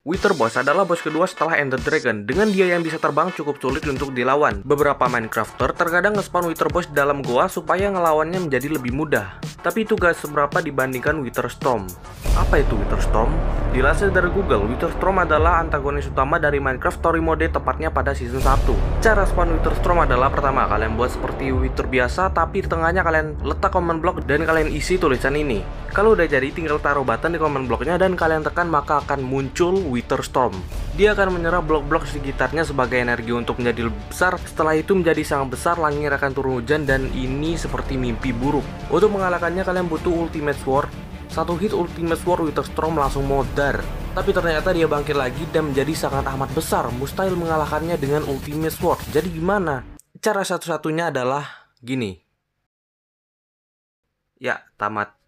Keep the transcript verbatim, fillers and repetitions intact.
Wither Boss adalah bos kedua setelah Ender Dragon. Dengan dia yang bisa terbang cukup sulit untuk dilawan. Beberapa Minecrafter terkadang nge-spawn Wither Boss dalam goa supaya ngelawannya menjadi lebih mudah. Tapi itu gak seberapa dibandingkan Wither Storm. Apa itu Wither Storm? Dilansir dari Google, Wither Storm adalah antagonis utama dari Minecraft Story Mode tepatnya pada season satu. Cara spawn Wither Storm adalah pertama, kalian buat seperti Wither biasa, tapi di tengahnya kalian letak command block dan kalian isi tulisan ini. Kalau udah jadi, tinggal taruh button di command blocknya dan kalian tekan, maka akan muncul Wither Storm. Dia akan menyerap blok-blok sekitarnya sebagai energi untuk menjadi lebih besar. Setelah itu menjadi sangat besar, langit akan turun hujan dan ini seperti mimpi buruk. Untuk mengalahkannya kalian butuh Ultimate Sword. Satu hit Ultimate Sword Wither Storm langsung modar. Tapi ternyata dia bangkit lagi dan menjadi sangat amat besar. Mustahil mengalahkannya dengan Ultimate Sword. Jadi gimana? Cara satu-satunya adalah gini. Ya, tamat.